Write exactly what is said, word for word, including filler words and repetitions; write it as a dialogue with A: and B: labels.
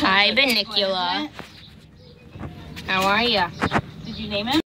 A: Hi, Bunnicula. How are ya?
B: Did you name him?